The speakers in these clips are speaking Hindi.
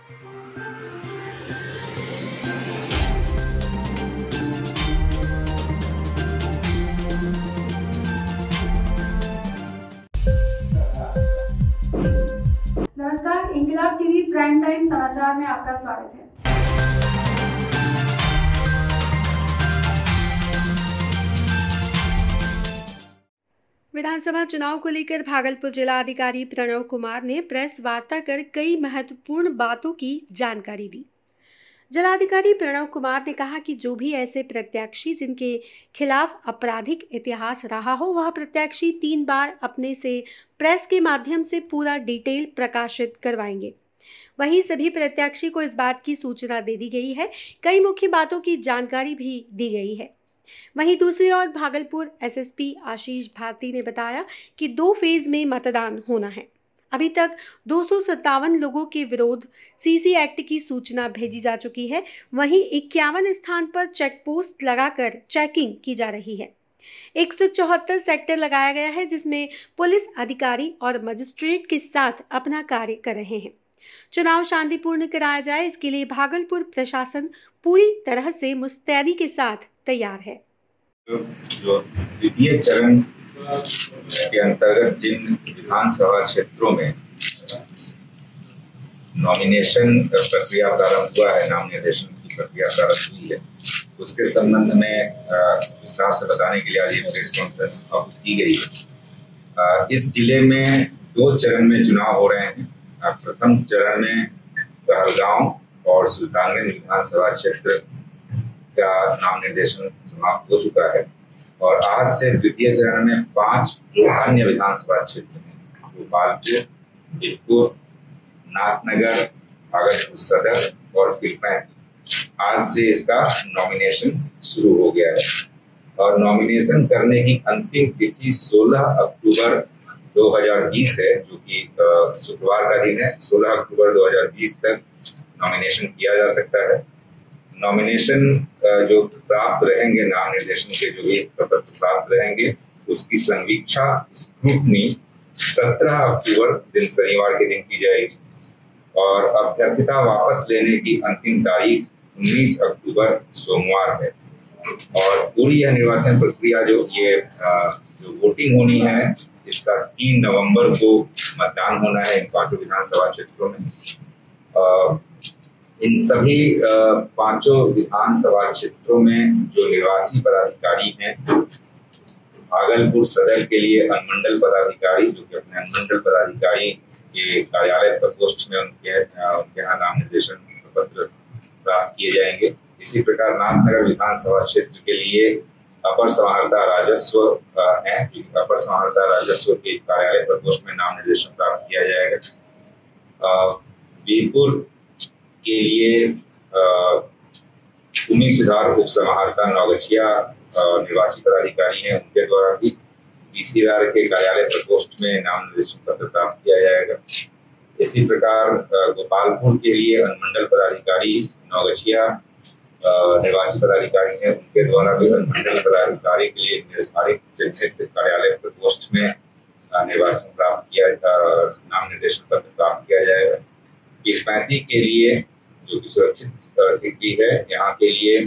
नमस्कार, इंकलाब टीवी प्राइम टाइम समाचार में आपका स्वागत है। विधानसभा चुनाव को लेकर भागलपुर जिला अधिकारी प्रणव कुमार ने प्रेस वार्ता कर कई महत्वपूर्ण बातों की जानकारी दी। जिलाधिकारी प्रणव कुमार ने कहा कि जो भी ऐसे प्रत्याशी जिनके खिलाफ आपराधिक इतिहास रहा हो, वह प्रत्याशी 3 बार अपने से प्रेस के माध्यम से पूरा डिटेल प्रकाशित करवाएंगे। वहीं सभी प्रत्याशी को इस बात की सूचना दे दी गई है। कई मुख्य बातों की जानकारी भी दी गई है। वहीं दूसरी ओर भागलपुर एसएसपी आशीष भारती ने बताया कि 2 फेज में मतदान होना है। अभी तक 257 लोगों के विरोध सीसी एक्ट की सूचना भेजी जा चुकी है। वहीं 51 स्थान पर चेक पोस्ट लगाकर चेकिंग की जा रही है। 174 सेक्टर लगाया गया है, जिसमें पुलिस अधिकारी और मजिस्ट्रेट के साथ अपना कार्य कर रहे हैं। चुनाव शांतिपूर्ण कराया जाए, इसके लिए भागलपुर प्रशासन पूरी तरह से मुस्तैदी के साथ तैयार है। जो द्वितीय चरण के अंतर्गत जिन विधानसभा क्षेत्रों में नॉमिनेशन प्रक्रिया प्रारंभ हुआ है, नाम निर्देशन की प्रक्रिया प्रारंभ हुई है, उसके संबंध में विस्तार से बताने के लिए आज ये प्रेस कॉन्फ्रेंस की गई है। इस जिले में 2 चरण में चुनाव हो रहे हैं। प्रथम चरण में कहलगांव और सुल्तानगंज विधानसभा क्षेत्र का नाम निर्देशन समाप्त हो चुका है और आज से द्वितीय चरण में 5 जो अन्य विधानसभा क्षेत्र हैं, गोपालपुर, बिलपुर, नाथनगर, भागलपुर सदर और पीरपैंती, आज से इसका नॉमिनेशन शुरू हो गया है और नॉमिनेशन करने की अंतिम तिथि 16 अक्टूबर 2020 है, जो कि शुक्रवार का दिन है। 16 अक्टूबर 2020 तक नॉमिनेशन किया जा सकता है। नॉमिनेशन जो प्राप्त रहेंगे, नाम निर्देशन के जो भी पत्र प्राप्त रहेंगे, उसकी संवीक्षा स्क्रूटनी 17 अक्टूबर दिन शनिवार के दिन की जाएगी और अभ्यर्थिता वापस लेने की अंतिम तारीख 19 अक्टूबर सोमवार है। और पूरी यह निर्वाचन प्रक्रिया जो वोटिंग होनी है, इसका 3 नवंबर को मतदान होना है इन 5 विधानसभा क्षेत्रों में। इन सभी 5 विधानसभा क्षेत्रों में जो निर्वाची पदाधिकारी हैं, भागलपुर सदर के लिए अनुमंडल पदाधिकारी, जो कि अपने अनुमंडल पदाधिकारी के कार्यालय प्रकोष्ठ में उनके यहाँ नाम निर्देशन पत्र प्राप्त किए जाएंगे। इसी प्रकार नाथनगर विधानसभा क्षेत्र के लिए अपर समाहर्ता राजस्व है, अपर समाहर्ता राजस्व के कार्यालय प्रकोष्ठ में नाम निर्देशन प्राप्त किया जाएगा। बीरपुर के लिए भूमि सुधार उप समाहर्ता नौगछिया निर्वाची पदाधिकारी हैं, उनके द्वारा भी पीसीआर के कार्यालय प्रकोष्ठ में नाम निर्देशन पत्र प्राप्त किया जाएगा। इसी प्रकार गोपालपुर के लिए अनुमंडल पदाधिकारी नौगछिया निर्वाची पदाधिकारी हैं, उनके द्वारा भी अनुमंडल पदाधिकारी के लिए निर्धारित चिन्हित कार्यालय प्रकोष्ठ में निर्वाचन प्राप्त किया नाम निर्देशन पत्र प्राप्त किया जाएगा। पीरपैंती के लिए जो कि सुरक्षित सिटी है, यहाँ के लिए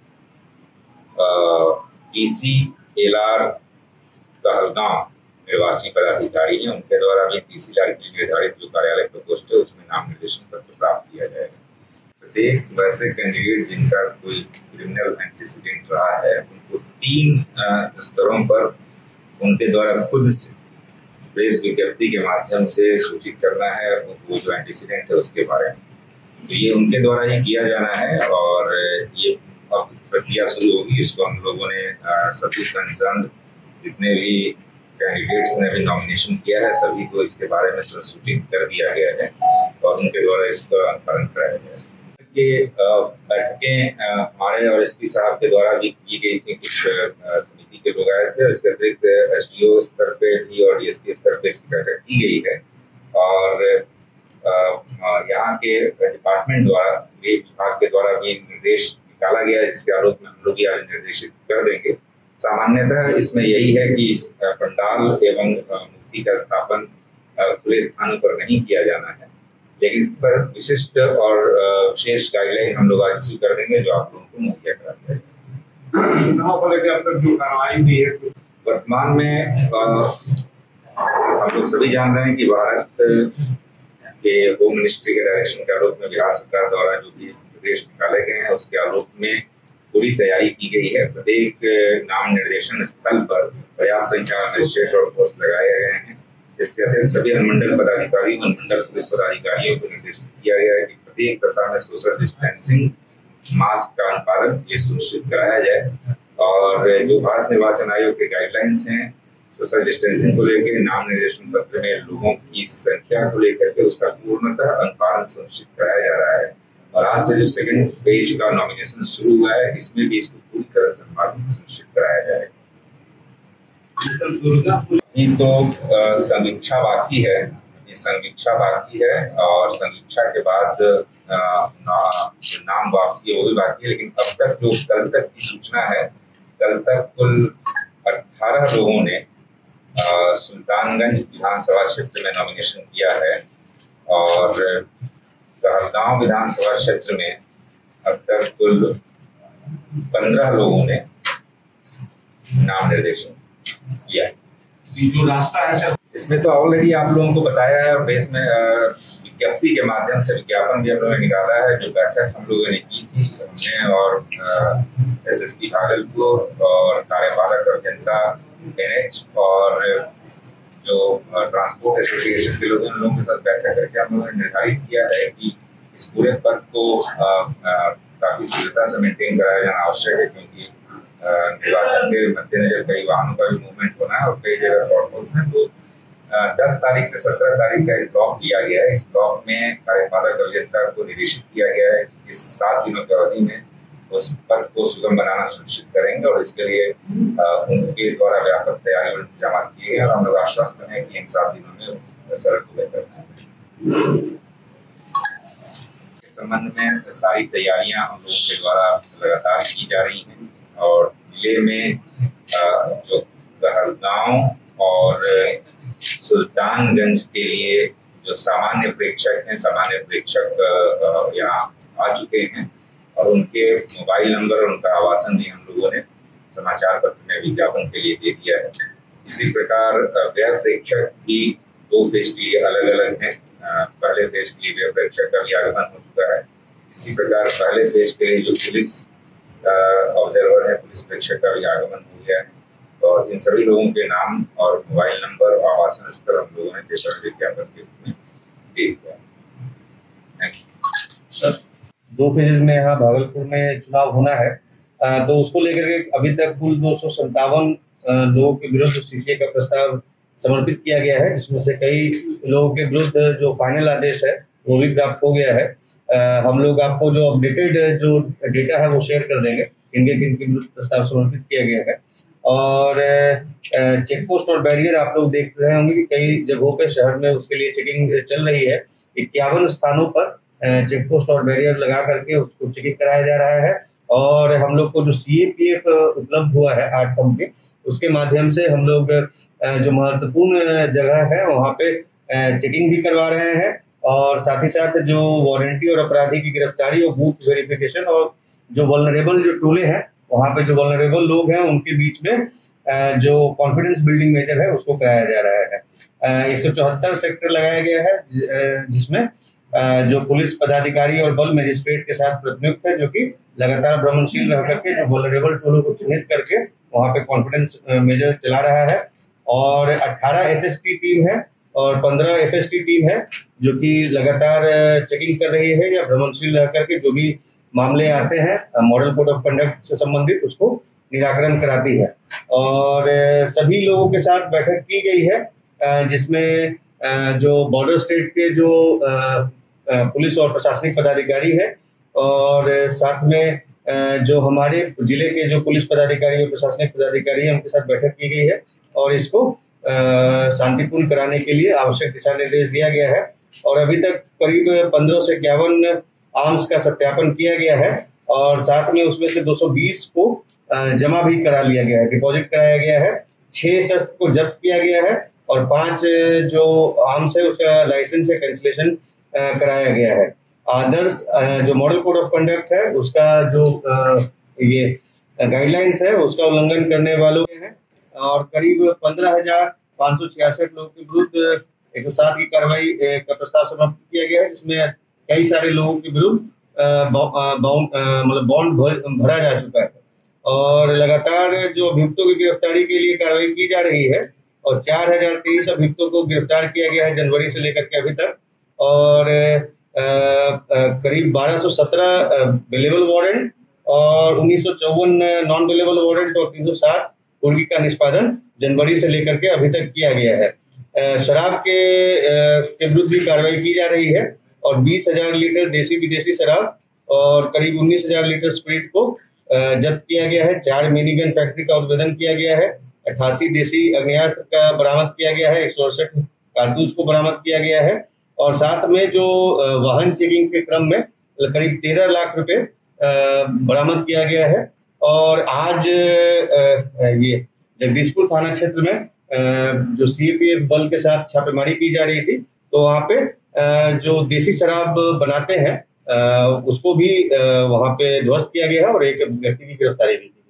पीसीएलआर कहलगांव निर्वाची पदाधिकारी हैं, उनके द्वारा भी पीसीएलआर के लिए निर्धारित जो कार्यालय प्रकोष्ठ है उसमें नाम निर्देशन पत्र प्राप्त किया जाएगा। प्रत्येक वैसे कैंडिडेट जिनका कोई क्रिमिनल एंटीसीडेंट रहा है, उनको 3 स्तरों पर उनके द्वारा खुद से प्रेस विज्ञप्ति के माध्यम से सूचित करना है वो जो एंटीसीडेंट है उसके बारे में। तो ये उनके द्वारा ही किया जाना है और ये अब प्रक्रिया शुरू होगी। इसको हम लोगों ने सभी कंसर्न जितने भी कैंडिडेट्स ने भी नॉमिनेशन किया है, सभी को इसके बारे में सूचित कर दिया गया है और उनके द्वारा इसका अनुपालन कराया गया है। ये बैठकें हमारे और एसपी साहब के द्वारा भी की गई थी, कुछ समिति के लोग आए थे। इसके अतिरिक्त एसडीओ स्तर पे भी और डीएसपी स्तर पे इसकी बैठक की गई है और यहाँ के डिपार्टमेंट द्वारा, विभाग के द्वारा भी निर्देश निकाला गया है, जिसके आलोक में हम लोग आज निर्देशित कर देंगे। सामान्यतः इसमें यही है कि पंडाल एवं मूर्ति का स्थापन खुले स्थानों पर नहीं किया जाना है लेकिन इस पर विशिष्ट और विशेष गाइडलाइन हम लोग आज इश्यू कर देंगे जो आप लोगों को मुहैया करा देंगे। चुनाव को लेकर अब तक जो कार्रवाई हुई है वर्तमान में हम लोग सभी जान रहे हैं कि भारत के होम मिनिस्ट्री के डायरेक्शन के आलोक में बिहार सरकार द्वारा जो भी निर्देश निकाले गए हैं उसके आलोक में पूरी तैयारी की गई है। प्रत्येक नाम निर्देशन स्थल पर पर्याप्त संख्या में मजिस्ट्रेट और फोर्स लगाए गए हैं। इसके अतिरिक्त सभी अनुमंडल पदाधिकारी और अनुमंडल पुलिस पदाधिकारियों को निर्देशित किया गया है कि प्रत्येक दशा में सोशल डिस्टेंसिंग, मास्क का अनुपालन ये सुनिश्चित कराया जाए। और जो भारत निर्वाचन आयोग के गाइडलाइंस हैं सोशल डिस्टेंसिंग को लेकर, नाम निर्देशन पत्र में लोगों की संख्या को लेकर के उसका पूर्णतः अनुपालन सुनिश्चित कराया जा रहा है। और आज से जो सेकंड फेज का नॉमिनेशन शुरू हुआ है इसमें भी इसको पूरी तरह से अनुपालन सुनिश्चित कराया जाएगा। ये तो समीक्षा बाकी है, और समीक्षा के बाद जो नाम वापसी है वो भी बाकी है। लेकिन अब तक जो कल तक की सूचना है, कल तक कुल 18 लोगों ने सुल्तानगंज विधानसभा क्षेत्र में नॉमिनेशन किया है और कहलगांव विधानसभा क्षेत्र में अब तक कुल 15 लोगों ने नाम निर्देशन किया है। जो रास्ता है सर, इसमें तो ऑलरेडी आप लोगों को बताया है और बेस में विज्ञप्ति के माध्यम से विज्ञापन भी हम लोगों ने निकाला है। जो बैठक हम लोगों ने की थी हमने और एसएसपी भागलपुर और कार्यपालक अभियंता NH और जो ट्रांसपोर्ट एसोसिएशन के लोग, उन लोगों के साथ बैठक करके हम लोगों ने निर्धारित किया है कि इस पूरे पथ को काफी शीघ्रता से मेंटेन कराया जाना आवश्यक है, क्योंकि निर्वाचन के मद्देनजर कई वाहनों का भी मूवमेंट होना है और कई जगह पॉटहोल्स हैं। तो 10 तारीख से 17 तारीख का एक ब्लॉक लिया गया है। इस ब्लॉक में कार्यपालक अभियंता को निर्देशित किया गया है कि इस 7 दिनों की अवधि में उस पथ को सुगम बनाना सुनिश्चित करेंगे और इसके लिए उनके द्वारा व्यापक तैयारी और इंतजाम किए गए और हम लोग आश्वस्त हैं कि इन 7 दिनों में सड़क को बेहतर बनाएंगे। इस संबंध में सारी तैयारियां हम लोगों के द्वारा लगातार की जा रही हैं और जिले में जो कहलगांव और सुल्तानगंज के लिए जो सामान्य प्रेक्षक यहाँ आ चुके हैं और उनके मोबाइल नंबर और उनका आवासन भी हम लोगों ने समाचार पत्र में विज्ञापन के लिए दे दिया है। इसी प्रकार व्यय प्रेक्षक भी 2 फेज के लिए अलग अलग हैं। पहले फेज के लिए व्यय प्रेक्षक का भी आगमन हो चुका है। इसी प्रकार पहले फेज के लिए जो पुलिस ऑब्जर्वर है, पुलिस प्रेक्षक का भी आगमन हो गया है और इन सभी लोगों के नाम और मोबाइल नंबर और आवासन स्थल हम लोगों ने पेपर विज्ञापन के रूप में दे दिया। Thank you. 2 फेजेस में यहाँ भागलपुर में चुनाव होना है, तो उसको लेकर के अभी तक कुल 257 लोगों के विरुद्ध CCA का प्रस्ताव समर्पित किया गया है, जिसमें से कई लोगों के विरुद्ध जो फाइनल आदेश है वो भी प्राप्त हो गया है। हम लोग आपको जो अपडेटेड जो डेटा है वो शेयर कर देंगे, इनके विरुद्ध प्रस्ताव समर्पित किया गया है। और चेक पोस्ट और बैरियर आप लोग देख रहे होंगे कि कई जगहों पे शहर में उसके लिए चेकिंग चल रही है। 51 स्थानों पर चेक पोस्ट और बैरियर लगा करके उसको चेकिंग कराया जा रहा है और हम लोग को जो CAPF उपलब्ध हुआ है 8 कंपनी, उसके माध्यम से हम लोग जो महत्वपूर्ण जगह है वहाँ पे चेकिंग भी करवा रहे हैं और साथ ही साथ जो वारंटी और अपराधी की गिरफ्तारी और बूथ वेरिफिकेशन और जो वल्नरेबल जो टोले हैं वहाँ पे जो वल्नरेबल लोग हैं उनके बीच में जो कॉन्फिडेंस बिल्डिंग मेजर है उसको कराया जा रहा है। 174 सेक्टर लगाया गया है जिसमें जो पुलिस पदाधिकारी और बल मजिस्ट्रेट के साथ प्रतिनियुक्त है, जो कि लगातार भ्रमणशील रह करके जो वल्नरेबल टोलों को चिन्हित करके वहाँ पे कॉन्फिडेंस मेजर चला रहा है। और 18 SST टीम है और 15 FST टीम है जो कि लगातार चेकिंग कर रही है या भ्रमणशील रह करके जो भी मामले आते हैं मॉडल कोड ऑफ कंडक्ट से संबंधित उसको निराकरण कराती है। और सभी लोगों के साथ बैठक की गई है जिसमें जो बॉर्डर स्टेट के जो पुलिस और प्रशासनिक पदाधिकारी है और साथ में जो हमारे जिले के जो पुलिस पदाधिकारी और प्रशासनिक पदाधिकारी हैं उनके साथ बैठक की गई है और इसको शांतिपूर्ण कराने के लिए आवश्यक दिशा निर्देश दिया गया है। और अभी तक करीब 15 से 51 आर्म्स का सत्यापन किया गया है और साथ में उसमें से 220 को जमा भी करा लिया गया है, डिपॉजिट कराया गया है। 6 शस्त्र को जब्त किया गया है और 5 जो आर्म्स है उसका लाइसेंस है कैंसिलेशन कराया गया है। आदर्श जो मॉडल कोड ऑफ कंडक्ट है उसका जो ये गाइडलाइंस है उसका उल्लंघन करने वालों हैं और करीब 15,566 लोगों के विरुद्ध 107 की कार्रवाई का प्रस्ताव समर्पित किया गया है, जिसमें कई सारे लोगों के विरुद्ध मतलब बॉन्ड भरा जा चुका है और लगातार जो अभियुक्तों की गिरफ्तारी के लिए कार्रवाई की जा रही है और 4,023 अभियुक्तों को गिरफ्तार किया गया है जनवरी से लेकर के अभी तक और करीब 1217 बेलेबल वारंट और 1954 नॉन बेलेबल वारंट और 360 कुर्की का निष्पादन जनवरी से लेकर के अभी तक किया गया है। शराब के विरुद्ध भी कार्रवाई की जा रही है और 20,000 लीटर देसी विदेशी शराब और करीब 19,000 लीटर स्पिरिट को जब्त किया गया है। 4 मिनी गन फैक्ट्री का उद्भेदन किया गया है। 88 देसी आग्नेयास्त्र का बरामद किया गया है। 168 कारतूस को बरामद किया गया है और साथ में जो वाहन चेकिंग के क्रम में करीब 13 लाख रुपए बरामद किया गया है। और आज ये जगदीशपुर थाना क्षेत्र में जो सीएपीएफ बल के साथ छापेमारी की जा रही थी तो वहाँ पे जो देसी शराब बनाते हैं उसको भी वहाँ पे ध्वस्त किया गया है और एक व्यक्ति की गिरफ्तारी की गई।